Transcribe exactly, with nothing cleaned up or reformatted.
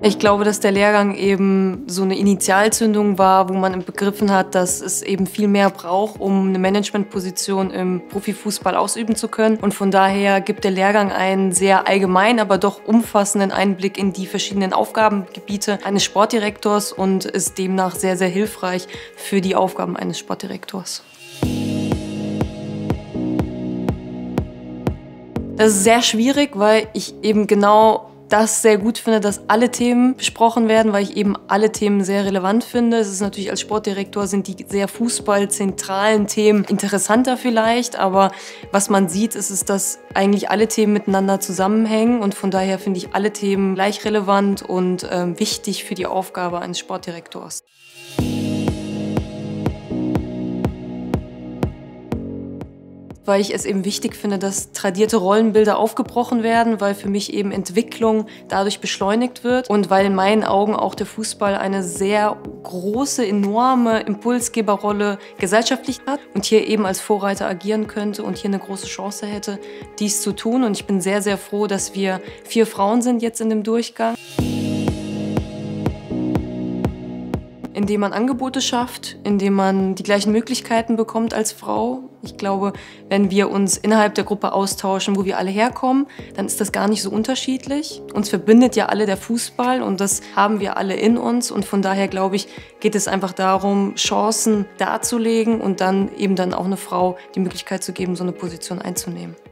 Ich glaube, dass der Lehrgang eben so eine Initialzündung war, wo man begriffen hat, dass es eben viel mehr braucht, um eine Managementposition im Profifußball ausüben zu können. Und von daher gibt der Lehrgang einen sehr allgemeinen, aber doch umfassenden Einblick in die verschiedenen Aufgabengebiete eines Sportdirektors und ist demnach sehr, sehr hilfreich für die Aufgaben eines Sportdirektors. Das ist sehr schwierig, weil ich eben genau das sehr gut finde, dass alle Themen besprochen werden, weil ich eben alle Themen sehr relevant finde. Es ist natürlich als Sportdirektor sind die sehr fußballzentralen Themen interessanter vielleicht, aber was man sieht, ist, ist, dass eigentlich alle Themen miteinander zusammenhängen und von daher finde ich alle Themen gleich relevant und ähm, wichtig für die Aufgabe eines Sportdirektors. Weil ich es eben wichtig finde, dass tradierte Rollenbilder aufgebrochen werden, weil für mich eben Entwicklung dadurch beschleunigt wird und weil in meinen Augen auch der Fußball eine sehr große, enorme Impulsgeberrolle gesellschaftlich hat und hier eben als Vorreiter agieren könnte und hier eine große Chance hätte, dies zu tun. Und ich bin sehr, sehr froh, dass wir vier Frauen sind jetzt in dem Durchgang. Indem man Angebote schafft, indem man die gleichen Möglichkeiten bekommt als Frau. Ich glaube, wenn wir uns innerhalb der Gruppe austauschen, wo wir alle herkommen, dann ist das gar nicht so unterschiedlich. Uns verbindet ja alle der Fußball und das haben wir alle in uns. Und von daher, glaube ich, geht es einfach darum, Chancen darzulegen und dann eben dann auch eine Frau die Möglichkeit zu geben, so eine Position einzunehmen.